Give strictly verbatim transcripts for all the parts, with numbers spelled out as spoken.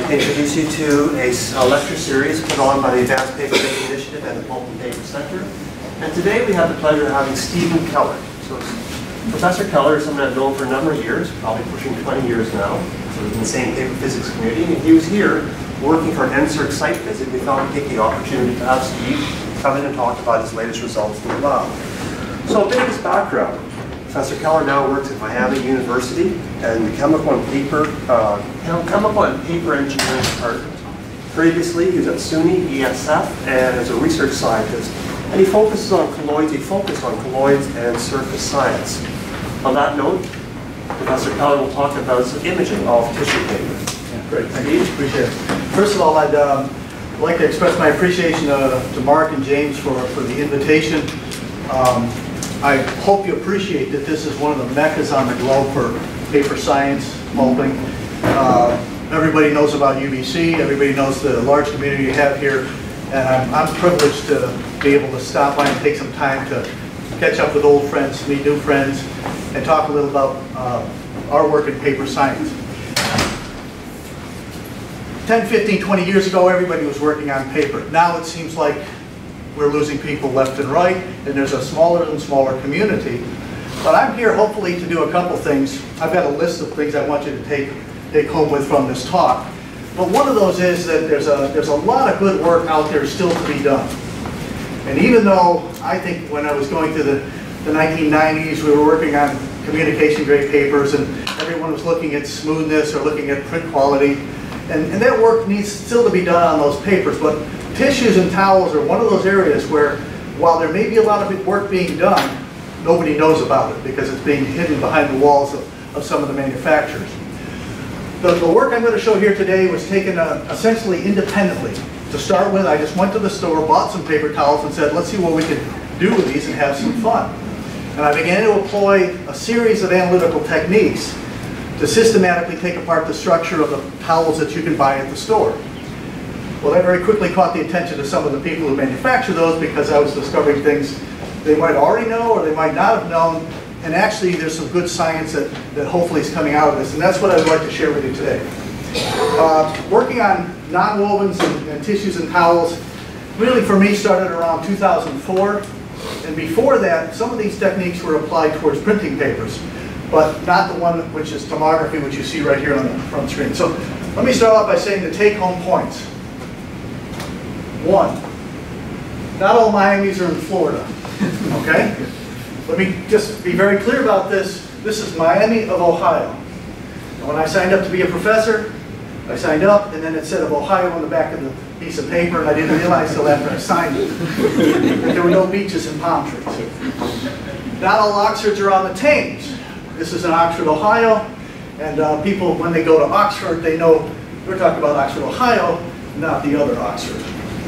to introduce you to a, a lecture series put on by the Advanced Paper Making Initiative and the Pulp and Paper Center. And today we have the pleasure of having Stephen Keller. So Professor Keller is someone I've known for a number of years, probably pushing twenty years now. So we're in the same paper physics community, and he was here working for an N S E R C site visit. We thought we'd take the opportunity to have Steve come in and talk about his latest results in the lab. So a bit of his background. Professor Keller now works at Miami University and the Chemical and Paper uh, Chemical and Paper Engineering Department. Previously, he was at SUNY E S F and as a research scientist, and he focuses on colloids. He focused on colloids and surface science. On that note, Professor Keller will talk about some imaging of tissue paper. Yeah, great, thank you. Appreciate it. First of all, I'd um, like to express my appreciation uh, to Mark and James for for the invitation. Um, I hope you appreciate that this is one of the meccas on the globe for paper science, pulping. Uh, everybody knows about U B C, everybody knows the large community you have here, and I'm, I'm privileged to be able to stop by and take some time to catch up with old friends, meet new friends, and talk a little about uh, our work in paper science. ten, fifteen, twenty years ago, everybody was working on paper. Now it seems like we're losing people left and right, and there's a smaller and smaller community. But I'm here hopefully to do a couple things. I've got a list of things I want you to take, take home with from this talk. But one of those is that there's a, there's a lot of good work out there still to be done. And even though I think when I was going through the, the nineteen nineties, we were working on communication grade papers and everyone was looking at smoothness or looking at print quality. And, and that work needs still to be done on those papers. But tissues and towels are one of those areas where, while there may be a lot of work being done, nobody knows about it because it's being hidden behind the walls of, of some of the manufacturers. The, the work I'm going to show here today was taken uh, essentially independently. To start with, I just went to the store, bought some paper towels, and said, let's see what we can do with these and have some fun. And I began to employ a series of analytical techniques to systematically take apart the structure of the towels that you can buy at the store. Well, that very quickly caught the attention of some of the people who manufacture those because I was discovering things they might already know or they might not have known. And actually, there's some good science that, that hopefully is coming out of this. And that's what I'd like to share with you today. Uh, working on nonwovens and, and tissues and towels really for me started around two thousand four. And before that, some of these techniques were applied towards printing papers, but not the one which is tomography, which you see right here on the front screen. So let me start off by saying the take-home points. One, not all Miamis are in Florida, okay? Let me just be very clear about this. This is Miami of Ohio. And when I signed up to be a professor, I signed up and then it said of Ohio on the back of the piece of paper, and I didn't realize till after I signed it that there were no beaches and palm trees. Not all Oxfords are on the Thames. This is in Oxford, Ohio, and uh, people, when they go to Oxford, they know we're talking about Oxford, Ohio, not the other Oxford.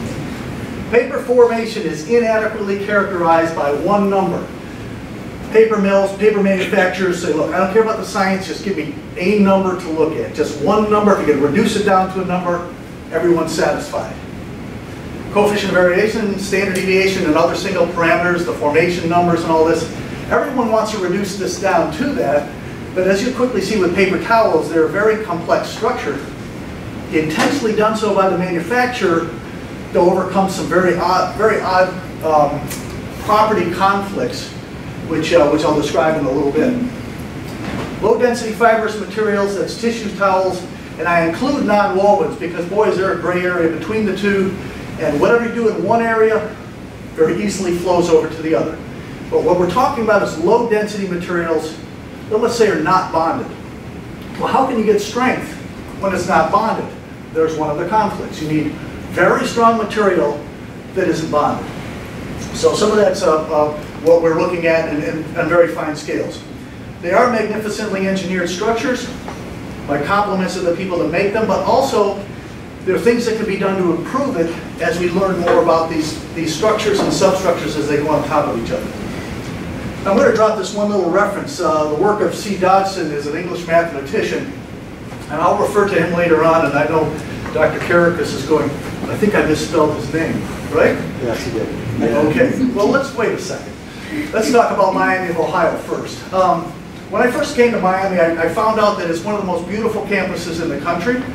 Paper formation is inadequately characterized by one number. Paper mills, paper manufacturers say, look, I don't care about the science, just give me a number to look at. Just one number, if you can reduce it down to a number, everyone's satisfied. Coefficient of variation, standard deviation, and other single parameters, the formation numbers and all this, everyone wants to reduce this down to that, but as you quickly see with paper towels, they're a very complex structure, intentionally done so by the manufacturer to overcome some very odd, very odd um, property conflicts, which, uh, which I'll describe in a little bit. Low density fibrous materials, that's tissues, towels, and I include non-wovens because, boy, is there a gray area between the two, and whatever you do in one area very easily flows over to the other. But what we're talking about is low density materials that, let's say, are not bonded. Well, how can you get strength when it's not bonded? There's one of the conflicts. You need very strong material that isn't bonded. So some of that's uh, uh, what we're looking at in, in, in very fine scales. They are magnificently engineered structures by compliments of the people that make them, but also there are things that can be done to improve it as we learn more about these, these structures and substructures as they go on top of each other. I'm going to drop this one little reference. Uh, the work of C. Dodson is an English mathematician, and I'll refer to him later on, and I know Doctor Karakas is going, I think I misspelled his name, right? Yes, you did. Okay, well, let's wait a second. Let's talk about Miami of Ohio first. Um, when I first came to Miami, I, I found out that it's one of the most beautiful campuses in the country.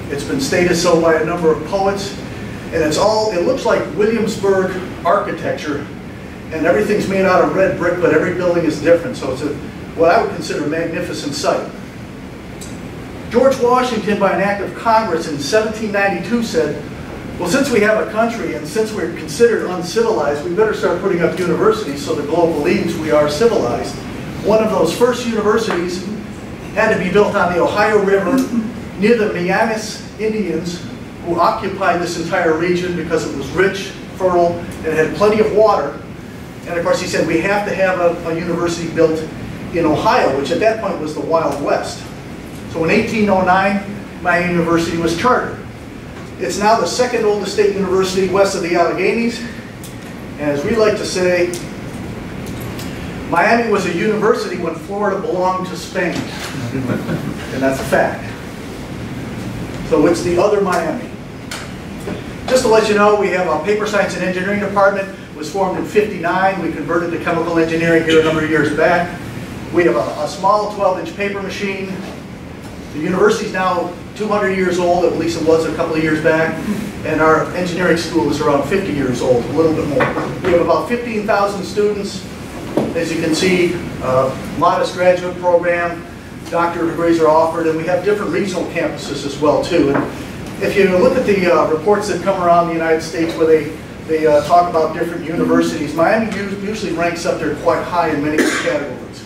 It's been stated so by a number of poets. And it's all, it looks like Williamsburg architecture. And everything's made out of red brick, but every building is different. So it's a, what I would consider a magnificent site. George Washington, by an act of Congress in seventeen ninety-two, said, well, since we have a country and since we're considered uncivilized, we better start putting up universities so the globe believes we are civilized. One of those first universities had to be built on the Ohio River near the Miamis Indians, who occupied this entire region because it was rich, fertile, and it had plenty of water. And of course, he said we have to have a, a university built in Ohio, which at that point was the Wild West. So in eighteen oh nine, Miami University was chartered. It's now the second oldest state university west of the Alleghenies. And as we like to say, Miami was a university when Florida belonged to Spain. And that's a fact. So it's the other Miami. Just to let you know, we have a paper science and engineering department. It was formed in fifty-nine. We converted to chemical engineering here a number of years back. We have a, a small twelve inch paper machine. The university is now two hundred years old, at least it was a couple of years back. And our engineering school is around fifty years old, a little bit more. We have about fifteen thousand students. As you can see, uh, modest graduate program, doctorate degrees are offered, and we have different regional campuses as well too. And if you look at the uh, reports that come around the United States where they, they uh, talk about different universities, Miami usually ranks up there quite high in many categories.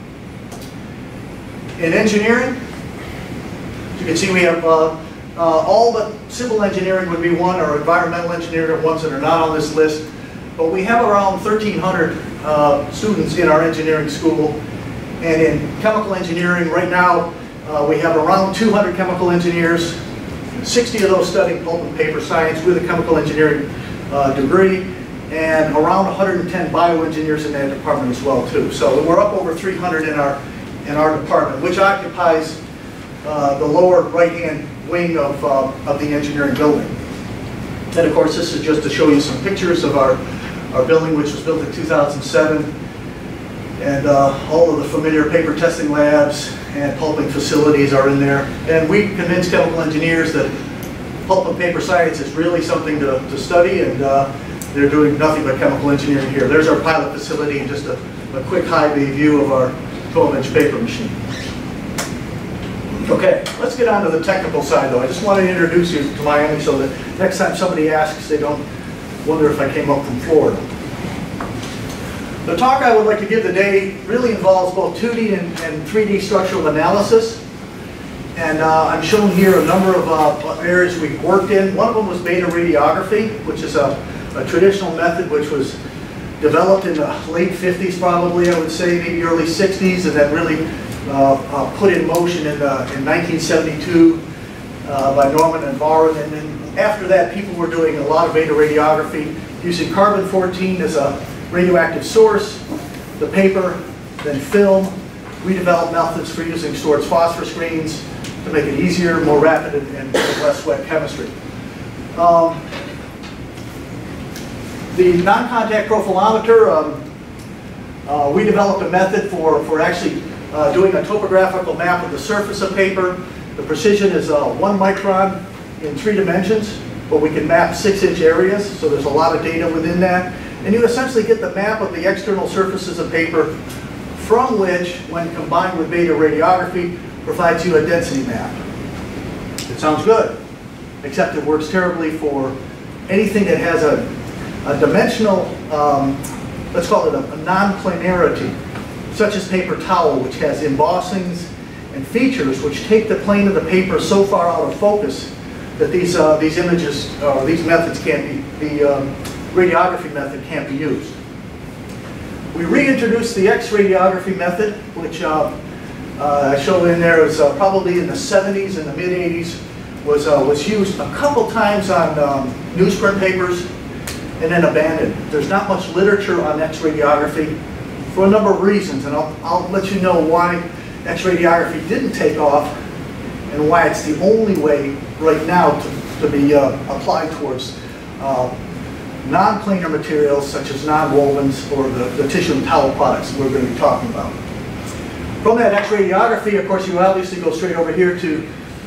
In engineering, as you can see we have uh, uh, all but civil engineering would be one, or environmental engineering are ones that are not on this list. But we have around thirteen hundred uh, students in our engineering school. And in chemical engineering, right now, uh, we have around two hundred chemical engineers, sixty of those studying pulp and paper science with a chemical engineering uh, degree, and around one hundred ten bioengineers in that department as well too. So we're up over three hundred in our, in our department, which occupies uh, the lower right-hand wing of, uh, of the engineering building. And of course, this is just to show you some pictures of our, our building, which was built in two thousand seven. And uh, all of the familiar paper testing labs and pulping facilities are in there. And we convince chemical engineers that pulp and paper science is really something to, to study, and uh, they're doing nothing but chemical engineering here. There's our pilot facility and just a, a quick high-bay view of our twelve inch paper machine. Okay, let's get on to the technical side though. I just want to introduce you to Miami so that next time somebody asks, they don't wonder if I came up from Florida. The talk I would like to give today really involves both two D and, and three D structural analysis. And uh, I'm showing here a number of uh, areas we've worked in. One of them was beta radiography, which is a, a traditional method which was developed in the late fifties probably, I would say, maybe early sixties, and then really uh, uh, put in motion in, uh, in nineteen seventy-two uh, by Norman and Varun. And then after that, people were doing a lot of beta radiography using carbon fourteen as a radioactive source, the paper, then film. We developed methods for using Swartz phosphor screens to make it easier, more rapid, and, and less wet chemistry. Um, the non-contact profilometer, um, uh, we developed a method for, for actually uh, doing a topographical map of the surface of paper. The precision is uh, one micron in three dimensions, but we can map six inch areas, so there's a lot of data within that. And you essentially get the map of the external surfaces of paper, from which, when combined with beta radiography, provides you a density map. It sounds good, except it works terribly for anything that has a, a dimensional, um, let's call it a, a non-planarity, such as paper towel, which has embossings and features which take the plane of the paper so far out of focus that these, uh, these images, or uh, these methods can't be, the um, radiography method can't be used. We reintroduced the X radiography method, which uh, uh, I showed in there is uh, probably in the seventies and the mid eighties, was, uh, was used a couple times on um, newsprint papers and then abandoned. There's not much literature on X radiography for a number of reasons, and I'll, I'll let you know why X radiography didn't take off and why it's the only way right now to, to be uh, applied towards uh, non-planar materials such as non-wovens or the, the tissue and towel products we're going to be talking about. From that X radiography, of course, you obviously go straight over here to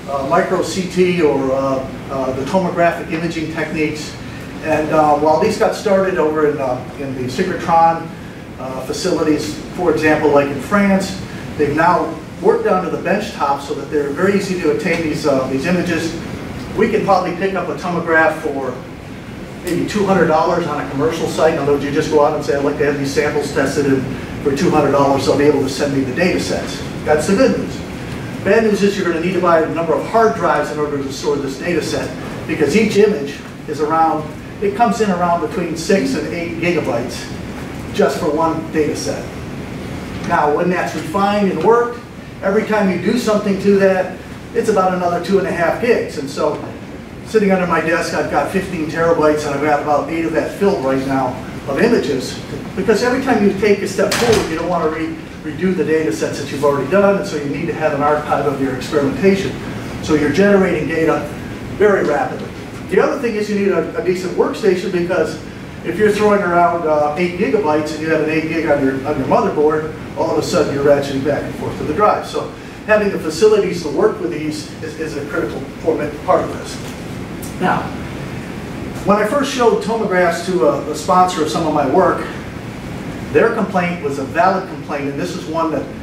uh, micro C T or uh, uh, the tomographic imaging techniques. And uh, while these got started over in, uh, in the synchrotron uh, facilities, for example, like in France, they've now worked down to the bench top so that they're very easy to attain these, uh, these images. We can probably pick up a tomograph for maybe two hundred dollars on a commercial site. In other words, you just go out and say, I'd like to have these samples tested, and for two hundred dollars they'll be able to send me the data sets. That's the good news. Bad news is you're going to need to buy a number of hard drives in order to store this data set, because each image is around, it comes in around between six and eight gigabytes just for one data set. Now, when that's refined and worked, every time you do something to that, it's about another two and a half gigs. And so, sitting under my desk, I've got fifteen terabytes, and I've got about eight of that filled right now of images. Because every time you take a step forward, you don't want to re redo the data sets that you've already done, and so you need to have an archive of your experimentation. So you're generating data very rapidly. The other thing is you need a, a decent workstation, because if you're throwing around uh, eight gigabytes and you have an eight gig on your, on your motherboard, all of a sudden you're ratcheting back and forth to the drive. So having the facilities to work with these is, is a critical part of this. Now, when I first showed tomographs to a, a sponsor of some of my work, their complaint was a valid complaint, and this is one that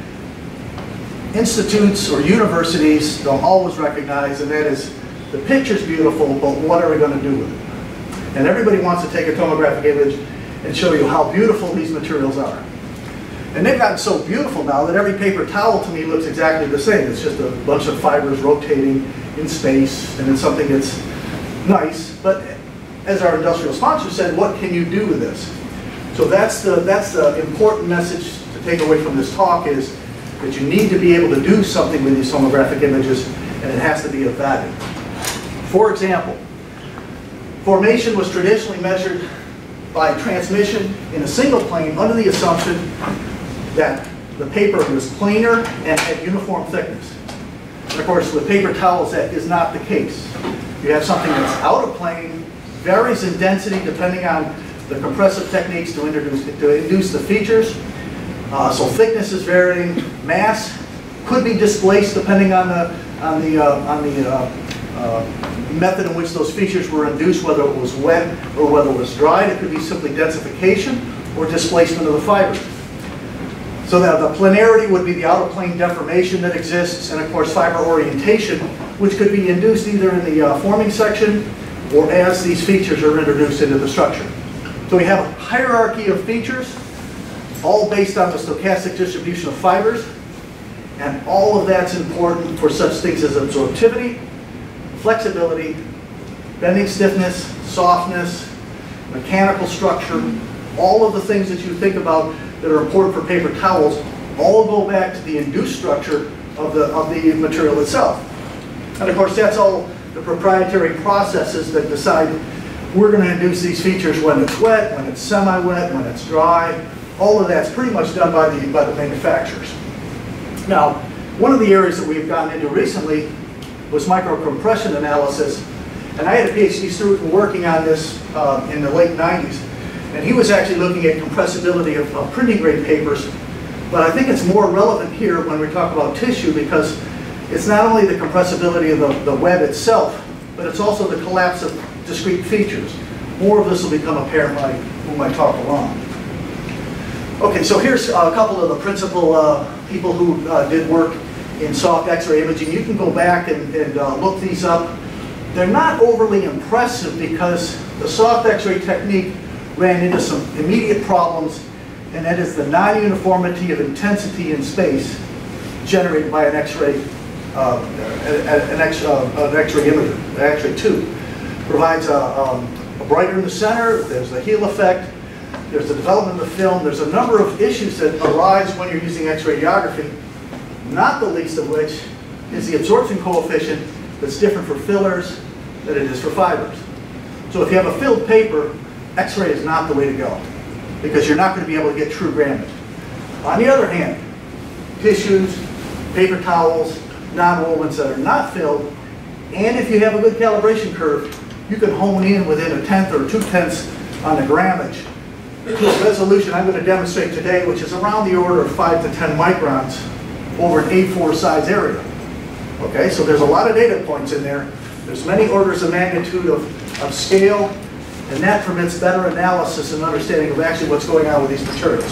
institutes or universities don't always recognize, and that is, the picture's beautiful, but what are we going to do with it? And everybody wants to take a tomographic image and show you how beautiful these materials are. And they've gotten so beautiful now that every paper towel to me looks exactly the same. It's just a bunch of fibers rotating in space, and it's something that's nice. But as our industrial sponsor said, what can you do with this? So that's the, that's the important message to take away from this talk, is that you need to be able to do something with these tomographic images, and it has to be of value. For example, formation was traditionally measured by transmission in a single plane under the assumption that the paper was planar and had uniform thickness. And of course, with paper towels, that is not the case. You have something that's out of plane, varies in density depending on the compressive techniques to introduce to induce the features. Uh, so thickness is varying. Mass could be displaced depending on the on the uh, on the uh, uh, method in which those features were induced, whether it was wet or whether it was dried. It could be simply densification or displacement of the fiber. So that the planarity would be the out of plane deformation that exists, and of course fiber orientation, which could be induced either in the uh, forming section or as these features are introduced into the structure. So we have a hierarchy of features, all based on the stochastic distribution of fibers, and all of that's important for such things as absorptivity, flexibility, bending stiffness, softness, mechanical structure. All of the things that you think about that are important for paper towels all go back to the induced structure of the, of the material itself. And of course, that's all the proprietary processes that decide we're going to induce these features when it's wet, when it's semi-wet, when it's dry. All of that's pretty much done by the, by the manufacturers. Now, one of the areas that we've gotten into recently was microcompression analysis. And I had a PhD student working on this uh, in the late nineties. And he was actually looking at compressibility of, of printing grade papers. But I think it's more relevant here when we talk about tissue, because it's not only the compressibility of the, the web itself, but it's also the collapse of discrete features. More of this will become apparent when I move my talk along. Okay, so here's a couple of the principal uh, people who uh, did work in soft X-ray imaging. You can go back and, and uh, look these up. They're not overly impressive because the soft X-ray technique ran into some immediate problems, and that is the non-uniformity of intensity in space generated by an X-ray uh, an X, uh, an X-ray imager, an X-ray tube. Provides a, um, a brighter in the center, there's the heel effect, there's the development of the film, there's a number of issues that arise when you're using X-ray radiography, not the least of which is the absorption coefficient that's different for fillers than it is for fibers. So if you have a filled paper, X-ray is not the way to go, because you're not going to be able to get true grammage. On the other hand, tissues, paper towels, non-wovens that are not filled, and if you have a good calibration curve, you can hone in within a tenth or two-tenths on the grammage to a resolution I'm going to demonstrate today, which is around the order of five to ten microns over an A four size area. Okay, so there's a lot of data points in there. There's many orders of magnitude of, of scale, and that permits better analysis and understanding of actually what's going on with these materials.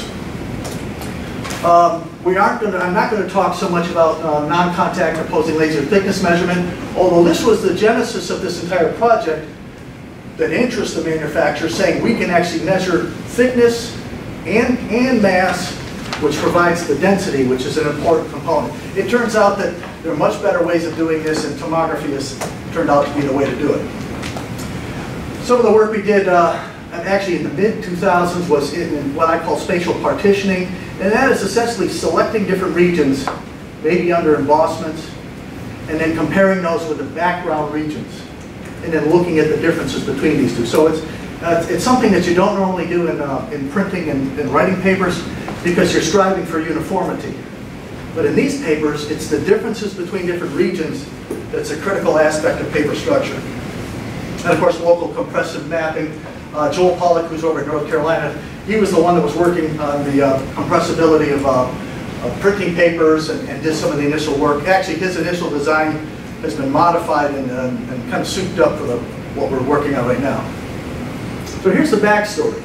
Um, we aren't going to, I'm not going to talk so much about uh, non-contact opposing laser thickness measurement, although this was the genesis of this entire project that interests the manufacturer, saying we can actually measure thickness and, and mass, which provides the density, which is an important component. It turns out that there are much better ways of doing this, and tomography has turned out to be the way to do it. Some of the work we did uh, actually in the mid two thousands was in, in what I call spatial partitioning, and that is essentially selecting different regions, maybe under embossments, and then comparing those with the background regions, and then looking at the differences between these two. So it's, uh, it's something that you don't normally do in, uh, in printing and, and writing papers, because you're striving for uniformity. But in these papers, it's the differences between different regions that's a critical aspect of paper structure. And of course, local compressive mapping. Uh, Joel Pollack, who's over in North Carolina, he was the one that was working on the uh, compressibility of, uh, of printing papers and, and did some of the initial work. Actually, his initial design has been modified and, uh, and kind of souped up for the, what we're working on right now. So here's the backstory.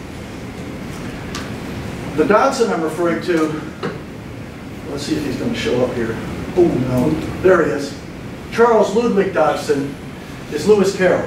The Dodson I'm referring to, let's see if he's going to show up here. Oh no, there he is. Charles Ludwig Dodson is Lewis Carroll.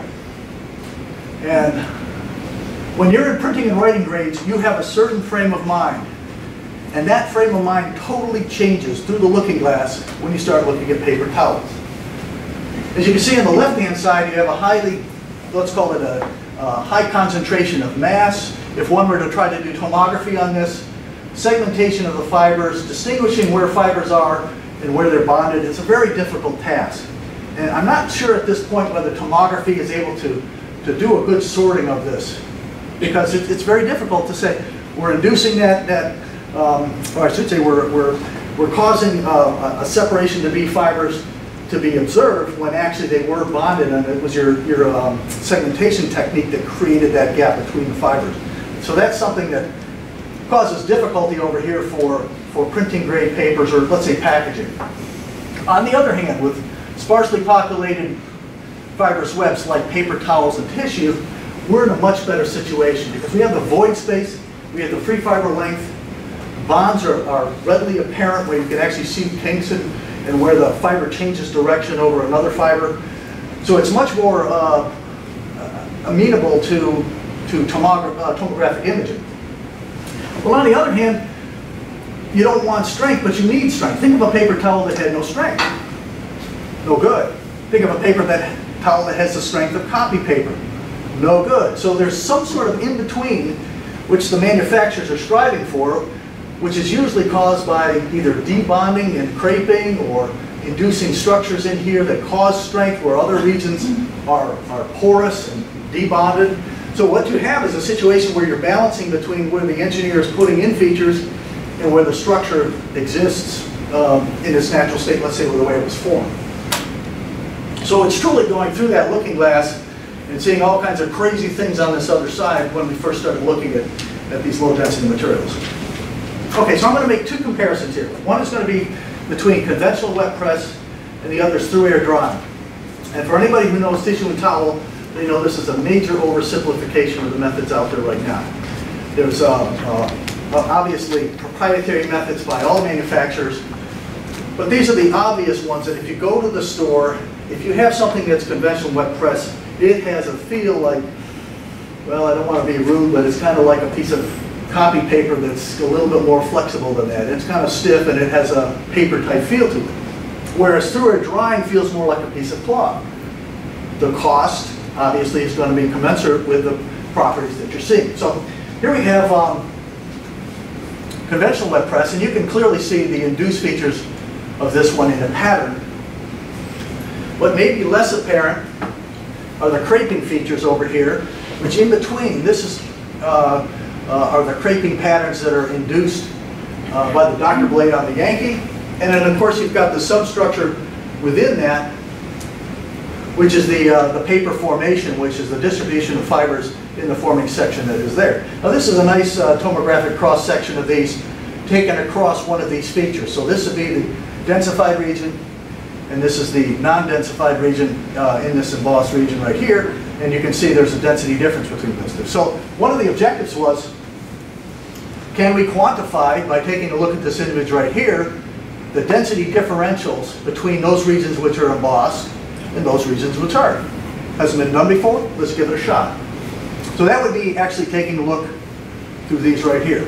And when you're in printing and writing grades, you have a certain frame of mind. And that frame of mind totally changes through the looking glass when you start looking at paper towels. As you can see on the left-hand side, you have a highly, let's call it a, a high concentration of mass. If one were to try to do tomography on this, segmentation of the fibers, distinguishing where fibers are and where they're bonded, it's a very difficult task. And I'm not sure at this point whether tomography is able to, to do a good sorting of this, because it, it's very difficult to say we're inducing that, that um, or I should say we're, we're, we're causing uh, a separation to be fibers to be observed when actually they were bonded, and it was your, your um, segmentation technique that created that gap between the fibers. So that's something that causes difficulty over here for, for printing grade papers, or let's say packaging. On the other hand, with sparsely populated fibrous webs like paper towels and tissue, we're in a much better situation because we have the void space, we have the free fiber length, bonds are, are readily apparent where you can actually see kinks and, and where the fiber changes direction over another fiber. So it's much more uh, amenable to to tomogra uh, tomographic imaging. Well, on the other hand, you don't want strength, but you need strength. Think of a paper towel that had no strength. No good. Think of a paper that towel that has the strength of copy paper. No good. So there's some sort of in-between which the manufacturers are striving for, which is usually caused by either debonding and creping or inducing structures in here that cause strength where other regions are, are porous and debonded. So what you have is a situation where you're balancing between where the engineer is putting in features and where the structure exists um, in its natural state, let's say with the way it was formed. So it's truly going through that looking glass and seeing all kinds of crazy things on this other side when we first started looking at, at these low density materials. Okay, so I'm going to make two comparisons here. One is going to be between conventional wet press and the other is through air drying. And for anybody who knows tissue and towel, they know this is a major oversimplification of the methods out there right now. There's uh, uh, obviously proprietary methods by all manufacturers, but these are the obvious ones that if you go to the store, if you have something that's conventional wet press, it has a feel like, well, I don't want to be rude, but it's kind of like a piece of copy paper that's a little bit more flexible than that. It's kind of stiff and it has a paper type feel to it. Whereas through air drying feels more like a piece of cloth. The cost obviously is going to be commensurate with the properties that you're seeing. So here we have um, conventional wet press, and you can clearly see the induced features of this one in a pattern. What may be less apparent are the creping features over here, which in between, this is uh, uh, are the creping patterns that are induced uh, by the Doctor blade on the Yankee. And then of course you've got the substructure within that, which is the, uh, the paper formation, which is the distribution of fibers in the forming section that is there. Now this is a nice uh, tomographic cross section of these taken across one of these features. So this would be the densified region, and this is the non-densified region uh, in this embossed region right here, and you can see there's a density difference between those two. So one of the objectives was, can we quantify, by taking a look at this image right here, the density differentials between those regions which are embossed and those regions which aren't? Hasn't been done before? Let's give it a shot. So that would be actually taking a look through these right here.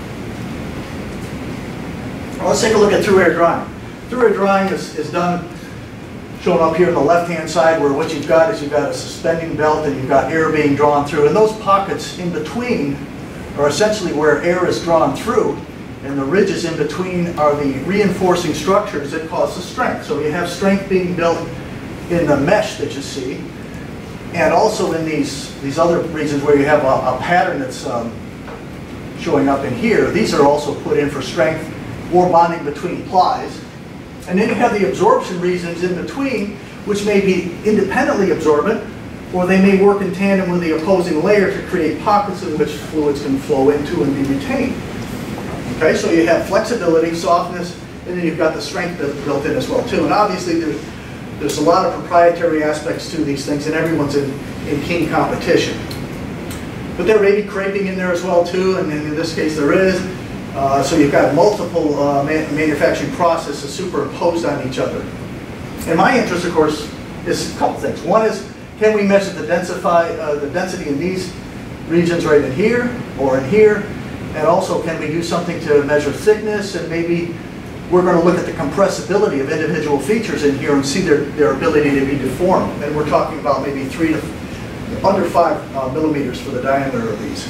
Well, let's take a look at through air drying. Through air drying is, is done, shown up here on the left-hand side, where what you've got is you've got a suspending belt and you've got air being drawn through. And those pockets in between are essentially where air is drawn through, and the ridges in between are the reinforcing structures that cause the strength. So you have strength being built in the mesh that you see, and also in these, these other regions where you have a, a pattern that's um, showing up in here. These are also put in for strength or bonding between plies. And then you have the absorption regions in between, which may be independently absorbent, or they may work in tandem with the opposing layer to create pockets in which fluids can flow into and be retained. Okay, so you have flexibility, softness, and then you've got the strength built in as well too. And obviously there's, there's a lot of proprietary aspects to these things, and everyone's in, in keen competition. But there may be creping in there as well too, and in this case there is. Uh, so you've got multiple uh, man manufacturing processes superimposed on each other. And my interest, of course, is a couple things. One is, can we measure the, densify, uh, the density in these regions right in here or in here? And also, can we do something to measure thickness? And maybe we're going to look at the compressibility of individual features in here and see their, their ability to be deformed. And we're talking about maybe three to under five uh, millimeters for the diameter of these.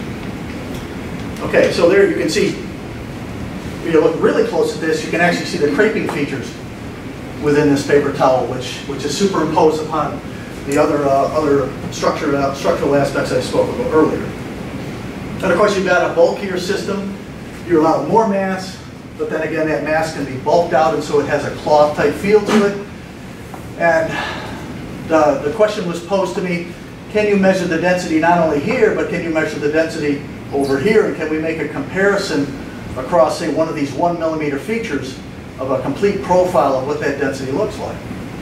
Okay, so there you can see, if you look really close at this, you can actually see the creping features within this paper towel, which, which is superimposed upon the other, uh, other structure, uh, structural aspects I spoke about earlier. And of course, you've got a bulkier system. You allow more mass, but then again, that mass can be bulked out, and so it has a cloth-type feel to it. And the, the question was posed to me, can you measure the density not only here, but can you measure the density over here, and can we make a comparison across, say, one of these one millimeter features of a complete profile of what that density looks like?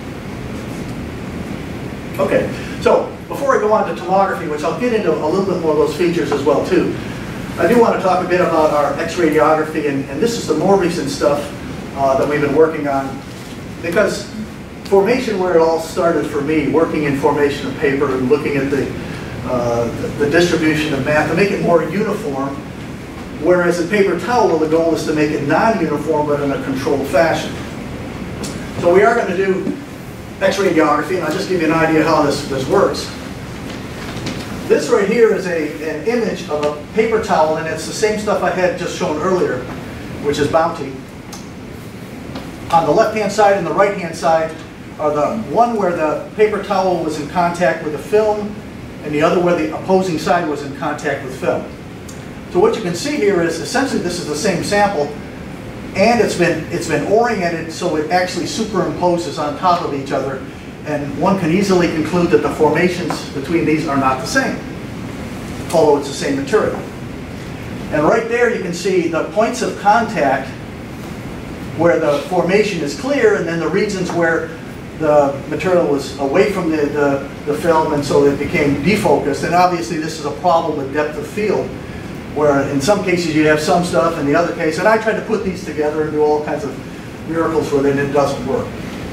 Okay, so before I go on to tomography, which I'll get into a little bit more of those features as well too, I do want to talk a bit about our X-radiography, and, and this is the more recent stuff uh, that we've been working on, because formation, where it all started for me, working in formation of paper and looking at the Uh, the, the distribution of math to make it more uniform, whereas in paper towel the goal is to make it non-uniform but in a controlled fashion. So we are going to do X-radiography, and I'll just give you an idea how this, this works. This right here is a, an image of a paper towel, and it's the same stuff I had just shown earlier, which is Bounty. On the left-hand side and the right-hand side are the one where the paper towel was in contact with the film, and the other where the opposing side was in contact with film. So what you can see here is essentially this is the same sample, and it's been, it's been oriented so it actually superimposes on top of each other, and one can easily conclude that the formations between these are not the same, although it's the same material. And right there you can see the points of contact where the formation is clear, and then the regions where the material was away from the, the, the film, and so it became defocused. And obviously this is a problem with depth of field, where in some cases you have some stuff, in the other case, and I tried to put these together and do all kinds of miracles where then it doesn't work.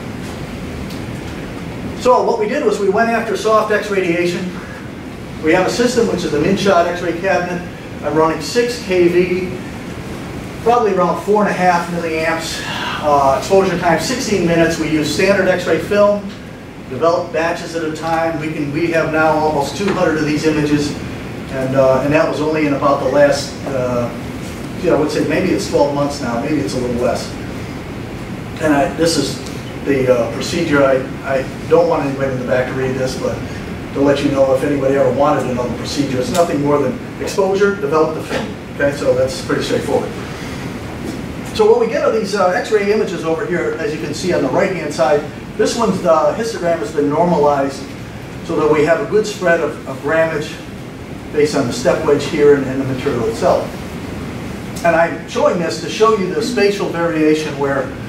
So what we did was we went after soft X radiation. We have a system which is an in-shot X-ray cabinet. I'm running six K V, probably around four and a half milliamps. Uh, exposure time sixteen minutes. We use standard X-ray film, develop batches at a time. We can we have now almost two hundred of these images, and uh, and that was only in about the last, uh, you know, I would say maybe it's twelve months now. Maybe it's a little less. And I, this is the uh, procedure. I I don't want anybody in the back to read this, but to let you know if anybody ever wanted to know the procedure, it's nothing more than exposure, develop the film. Okay, so that's pretty straightforward. So what we get are these uh, X-ray images over here, as you can see on the right-hand side. This one's, the histogram has been normalized so that we have a good spread of, of grammage based on the step wedge here and, and the material itself. And I'm showing this to show you the spatial variation where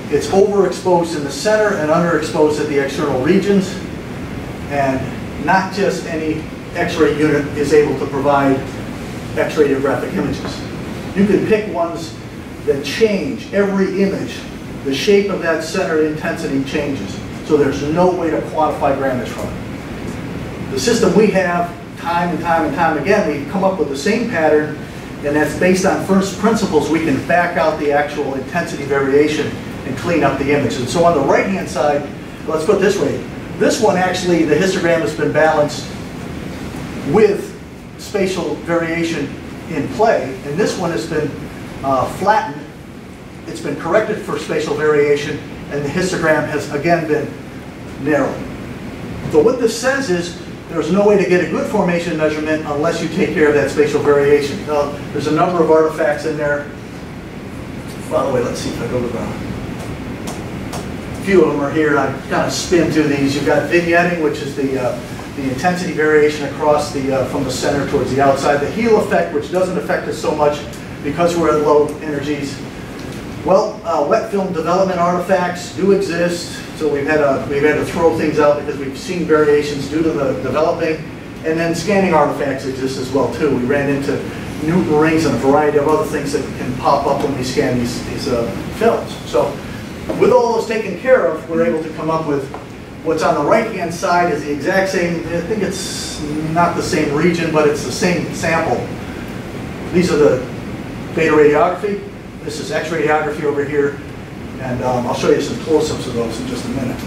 It's overexposed in the center and underexposed at the external regions. And not just any X-ray unit is able to provide X-ray radiographic images. You can pick ones that change every image. The shape of that center intensity changes. So there's no way to quantify grammage from it. The system we have, time and time and time again, we come up with the same pattern, and that's based on first principles. We can back out the actual intensity variation and clean up the image. And so on the right-hand side, let's put it this way. This one actually, the histogram has been balanced with spatial variation in play, and this one has been uh, flattened. It's been corrected for spatial variation, and the histogram has again been narrowed. So what this says is there's no way to get a good formation measurement unless you take care of that spatial variation. Now, there's a number of artifacts in there. By the way, let's see if I go to the... A few of them are here. I kind of spin through these. You've got vignetting, which is the uh, the intensity variation across the uh, from the center towards the outside. The heel effect, which doesn't affect us so much because we're at low energies. Well, uh, wet film development artifacts do exist, so we've had a, we've had to throw things out because we've seen variations due to the developing. And then scanning artifacts exist as well too. We ran into Newton rings and a variety of other things that can pop up when we scan these these uh, films. So, with all those taken care of, we're able to come up with what's on the right-hand side is the exact same. I think it's not the same region, but it's the same sample. These are the beta radiography. This is X radiography over here, and um, I'll show you some close-ups of those in just a minute.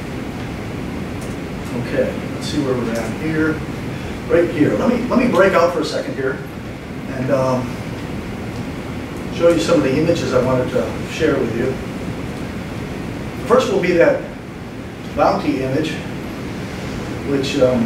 Okay, let's see where we're at here. Right here. Let me let me break out for a second here, and um, show you some of the images I wanted to share with you. First will be that bounty image, which um,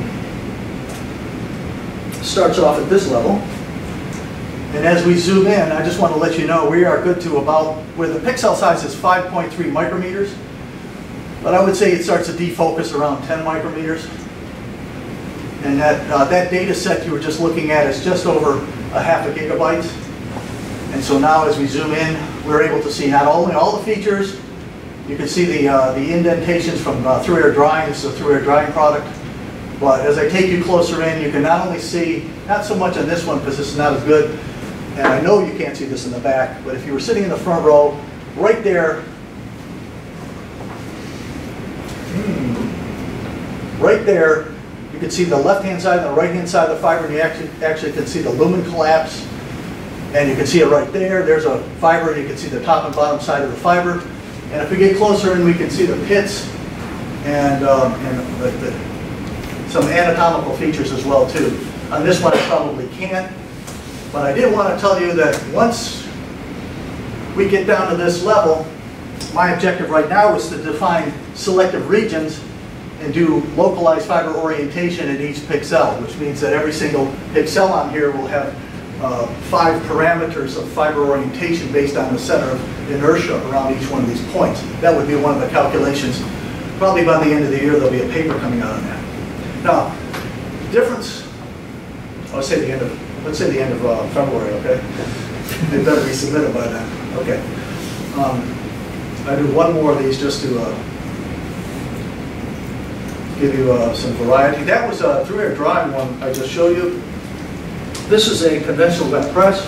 starts off at this level. And as we zoom in, I just want to let you know we are good to about, where the pixel size is five point three micrometers, but I would say it starts to defocus around ten micrometers. And that, uh, that data set you were just looking at is just over a half a gigabyte. And so now as we zoom in, we're able to see not only all the features, you can see the, uh, the indentations from uh, through-air drying. This is a through-air drying product. But as I take you closer in, you can not only see, not so much on this one because this is not as good, and I know you can't see this in the back, but if you were sitting in the front row, right there, right there, you can see the left-hand side and the right-hand side of the fiber, and you actually, actually can see the lumen collapse. And you can see it right there. There's a fiber, and you can see the top and bottom side of the fiber. And if we get closer in, we can see the pits and, um, and the, the, some anatomical features as well too. On this one I probably can't, but I did want to tell you that once we get down to this level, my objective right now is to define selective regions and do localized fiber orientation in each pixel, which means that every single pixel on here will have Uh, five parameters of fiber orientation based on the center of inertia around each one of these points. That would be one of the calculations. Probably by the end of the year there'll be a paper coming out on that. Now, difference, I'll say the end of, let's say the end of uh, February, okay? They better be submitted by then. Okay. Um, I do one more of these just to uh, give you uh, some variety. That was a through-air drying one I just showed you. This is a conventional wet press,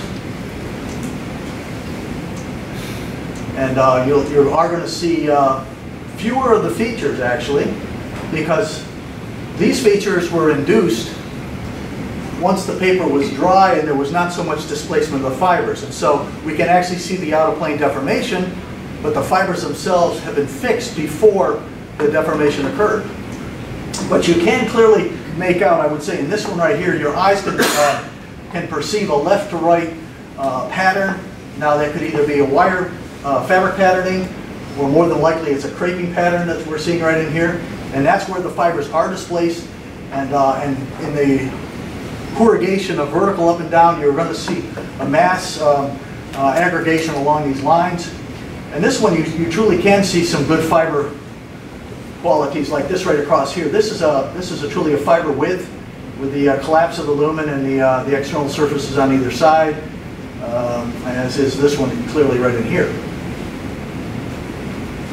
and uh, you'll, you are going to see uh, fewer of the features actually, because these features were induced once the paper was dry and there was not so much displacement of the fibers. And so we can actually see the outer plane deformation, but the fibers themselves have been fixed before the deformation occurred. But you can clearly make out, I would say in this one right here, your eyes can uh, can perceive a left to right uh, pattern. Now that could either be a wire uh, fabric patterning, or more than likely it's a creping pattern that we're seeing right in here. And that's where the fibers are displaced. And, uh, and in the corrugation of vertical up and down, you're going to see a mass um, uh, aggregation along these lines. And this one, you, you truly can see some good fiber qualities like this right across here. This is a, this is a truly a fiber width, with the uh, collapse of the lumen and the, uh, the external surfaces on either side, um, as is this one clearly right in here.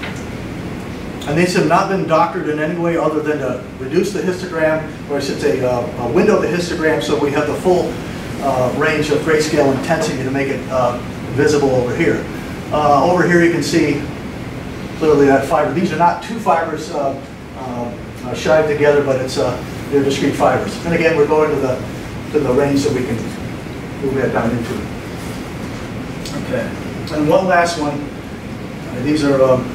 And these have not been doctored in any way other than to reduce the histogram, or I should say uh, a window the histogram, so we have the full uh, range of grayscale intensity to make it uh, visible over here. Uh, over here you can see clearly that fiber. These are not two fibers uh, uh, shived together, but it's uh, they're discrete fibers. And again, we're going to the to the range that we can move that down into. Okay. And one last one. Uh, these are um,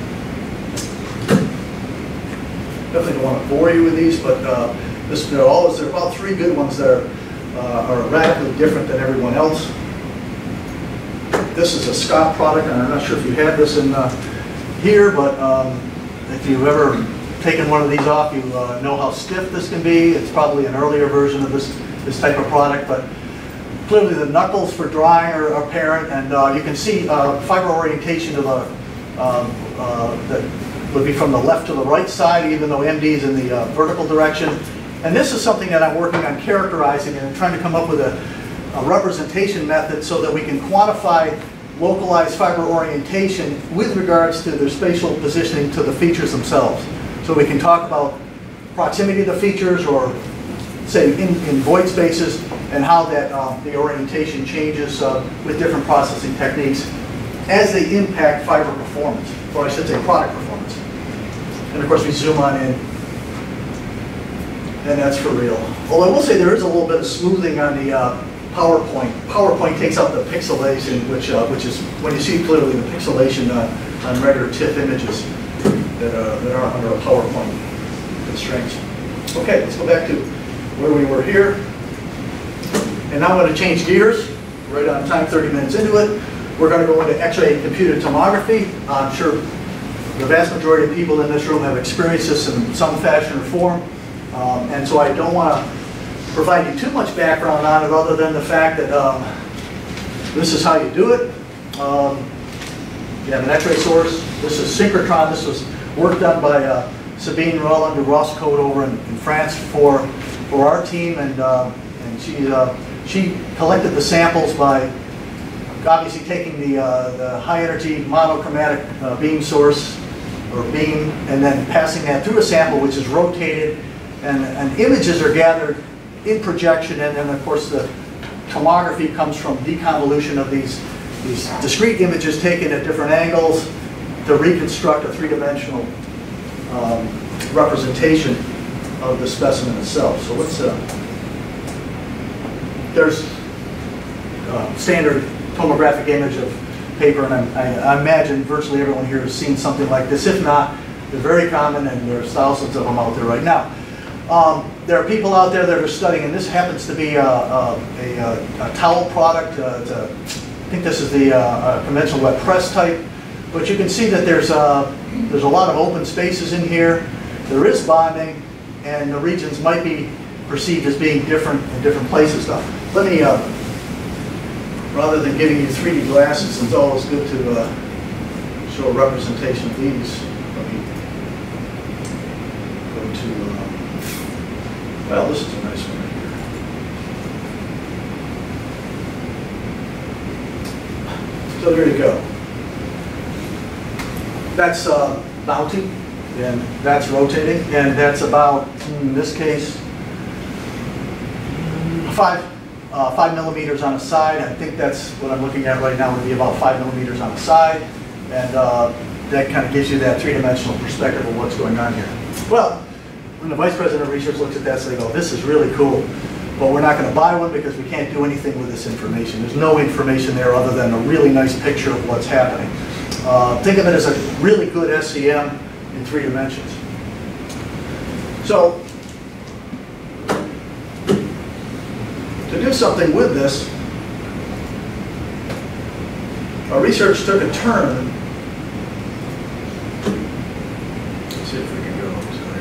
definitely don't want to bore you with these, but uh, this there are always there are about three good ones that are uh, are radically different than everyone else. This is a Scott product, and I'm not sure if you had this in uh, here, but um, if you've ever taken one of these off, you uh, know how stiff this can be. It's probably an earlier version of this this type of product, but clearly the knuckles for drying are apparent, and uh, you can see uh, fiber orientation to the um, uh, that would be from the left to the right side, even though M D is in the uh, vertical direction. And this is something that I'm working on characterizing and trying to come up with a, a representation method so that we can quantify localized fiber orientation with regards to their spatial positioning to the features themselves. So we can talk about proximity to the features, or say in, in void spaces, and how that uh, the orientation changes uh, with different processing techniques as they impact fiber performance, or I should say product performance. And of course we zoom on in, and that's for real. Although I will say there is a little bit of smoothing on the uh, PowerPoint. PowerPoint takes out the pixelation, which uh, which is when you see clearly the pixelation uh, on regular TIFF images that, uh, that are under a PowerPoint constraints. Okay, let's go back to where we were here. And now I'm going to change gears right on time, thirty minutes into it. We're going to go into X-ray computed tomography. I'm sure the vast majority of people in this room have experienced this in some fashion or form. Um, and so I don't want to provide you too much background on it other than the fact that um, this is how you do it. Um, you have an X-ray source. This is synchrotron. This was work done by uh, Sabine Rull under Ross Code over in, in France for, for our team. And, uh, and she, uh, she collected the samples by obviously taking the, uh, the high energy monochromatic uh, beam source or beam and then passing that through a sample which is rotated, and, and images are gathered in projection, and then of course the tomography comes from deconvolution of these, these discrete images taken at different angles to reconstruct a three-dimensional um, representation of the specimen itself. So let's, uh, there's uh, standard tomographic image of paper, and I, I imagine virtually everyone here has seen something like this. If not, they're very common, and there's thousands of them out there right now. Um, there are people out there that are studying, and this happens to be a, a, a, a towel product. Uh, it's a, I think this is the uh, conventional wet press type, but you can see that there's a, there's a lot of open spaces in here. There is bonding, and the regions might be perceived as being different in different places. Now, let me, uh, rather than giving you three D glasses, it's always good to uh, show a representation of these. Let me go to, uh, well, this is a nice one right here. So there you go. That's uh, mounting, and that's rotating, and that's about, in this case, five, uh, five millimeters on a side. I think that's what I'm looking at right now would be about five millimeters on a side, and uh, that kind of gives you that three-dimensional perspective of what's going on here. Well, when the Vice President of Research looks at that, they go, this is really cool, but we're not going to buy one because we can't do anything with this information. There's no information there other than a really nice picture of what's happening. Uh, think of it as a really good S C M in three dimensions. So, to do something with this, our research took a turn. Let's see if we can go.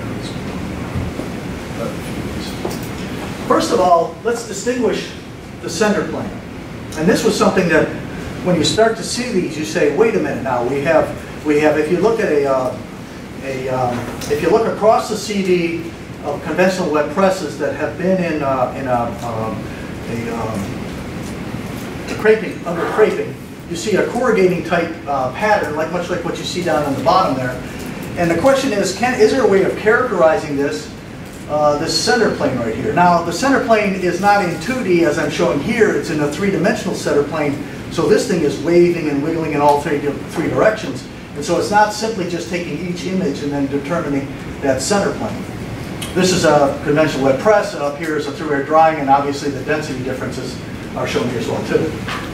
First of all, let's distinguish the center plane. And this was something that, when you start to see these, you say, wait a minute now, we have, we have if you look at a, uh, a um, if you look across the C D of conventional wet presses that have been in, uh, in a, um, a, um, a craping, under craping, you see a corrugating type uh, pattern, like much like what you see down on the bottom there. And the question is, can, is there a way of characterizing this, uh, this center plane right here? Now, the center plane is not in two D as I'm showing here. It's in a three-dimensional center plane. So this thing is waving and wiggling in all three, three directions. And so it's not simply just taking each image and then determining that center plane. This is a conventional wet press, and up here is a through-air drying, and obviously the density differences are shown here as well too.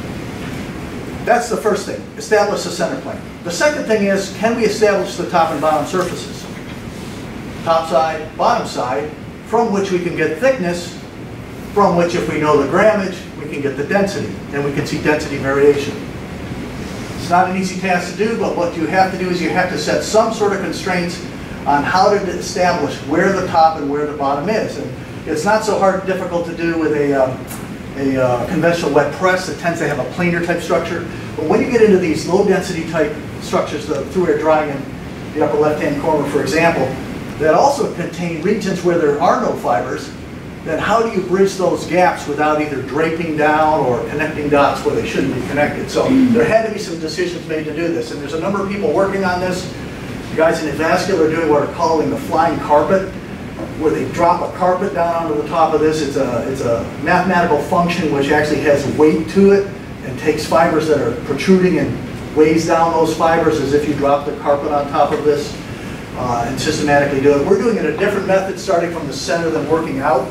That's the first thing, establish the center plane. The second thing is, can we establish the top and bottom surfaces? Top side, bottom side, from which we can get thickness, from which if we know the grammage, we can get the density, and we can see density variation. It's not an easy task to do, but what you have to do is you have to set some sort of constraints on how to establish where the top and where the bottom is. And it's not so hard, difficult to do with a, um, a uh, conventional wet press that tends to have a planar type structure. But when you get into these low density type structures, the through-air drying in the upper left-hand corner, for example, that also contain regions where there are no fibers, then how do you bridge those gaps without either draping down or connecting dots where they shouldn't be connected? So there had to be some decisions made to do this. And there's a number of people working on this. The guys in Vascular are doing what are calling the flying carpet, where they drop a carpet down onto the top of this. It's a, it's a mathematical function which actually has weight to it and takes fibers that are protruding and weighs down those fibers as if you drop the carpet on top of this uh, and systematically do it. We're doing it a different method starting from the center than working out.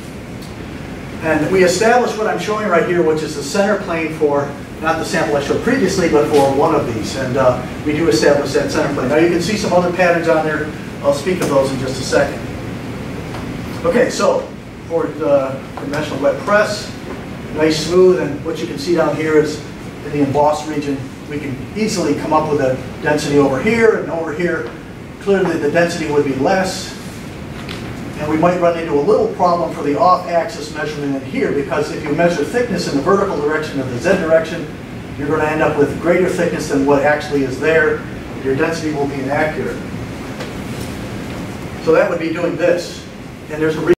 And we established what I'm showing right here, which is the center plane for not the sample I showed previously, but for one of these. And uh, we do establish that center plane. Now you can see some other patterns on there. I'll speak of those in just a second. Okay, so for the conventional wet press, nice smooth, and what you can see down here is in the embossed region, we can easily come up with a density over here and over here. Clearly the density would be less. And we might run into a little problem for the off-axis measurement in here, because if you measure thickness in the vertical direction of the Z direction, you're going to end up with greater thickness than what actually is there. Your density will be inaccurate. So that would be doing this. And there's a